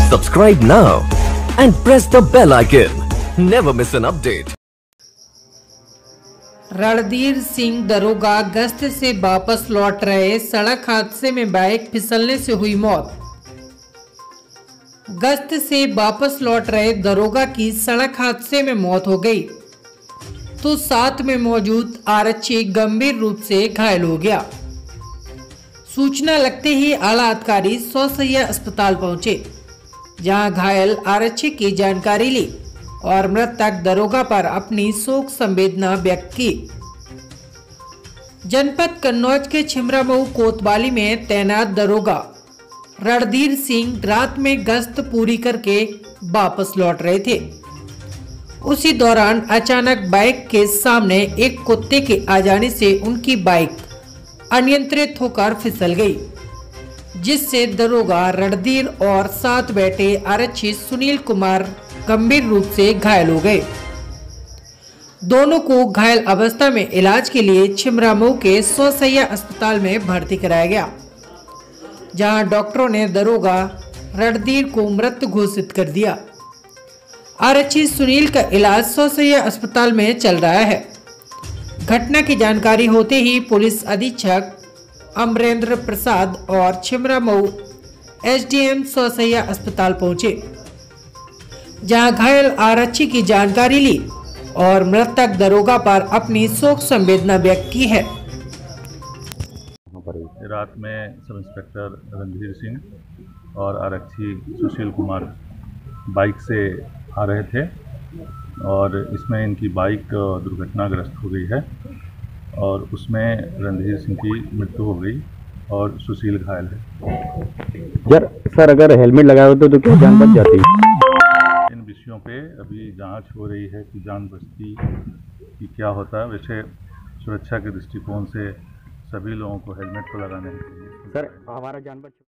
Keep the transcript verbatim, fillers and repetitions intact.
Subscribe now and press the bell icon. Never miss an update. Randhir Singh दरोगा गश्त से वापस लौट रहे, सड़क हादसे में बाइक फिसलने से हुई मौत। गश्त से वापस लौट रहे दरोगा की सड़क हादसे में मौत हो गई तो साथ में मौजूद आरक्षी गंभीर रूप से घायल हो गया। सूचना लगते ही आला अधिकारी सौसैया अस्पताल पहुंचे, जहां घायल आरक्षी की जानकारी ली और मृतक दरोगा पर अपनी शोक संवेदना व्यक्त की। जनपद कन्नौज के छिमरामऊ कोतवाली में तैनात दरोगा रणधीर सिंह रात में गश्त पूरी करके वापस लौट रहे थे। उसी दौरान अचानक बाइक के सामने एक कुत्ते के आ जाने से उनकी बाइक अनियंत्रित होकर फिसल गई, जिससे दरोगा रणधीर और साथ बैठे आरक्षी सुनील कुमार गंभीर रूप से घायल हो गए। दोनों को घायल अवस्था में इलाज के लिए छिमरामऊ के सौसैया अस्पताल में भर्ती कराया गया, जहां डॉक्टरों ने दरोगा रणधीर को मृत घोषित कर दिया। आरक्षी सुनील का इलाज सौसैया अस्पताल में चल रहा है। घटना की जानकारी होते ही पुलिस अधीक्षक अमरेंद्र प्रसाद और छिमरामऊ एसडीएम सौसैया अस्पताल पहुंचे, जहां घायल आरक्षी की जानकारी ली और मृतक दरोगा पर अपनी शोक संवेदना व्यक्त की है। रात में सब इंस्पेक्टर रणधीर सिंह और आरक्षी सुशील कुमार बाइक से आ रहे थे और इसमें इनकी बाइक दुर्घटनाग्रस्त हो गई है और उसमें रणधीर सिंह की मृत्यु हो गई और सुशील घायल है। सर सर अगर हेलमेट लगाए होते तो क्या जान बच जाती? इन विषयों पे अभी जांच हो रही है कि जान बचती कि क्या होता है। वैसे सुरक्षा के दृष्टिकोण से सभी लोगों को हेलमेट तो लगाने चाहिए। सर हमारा जान बच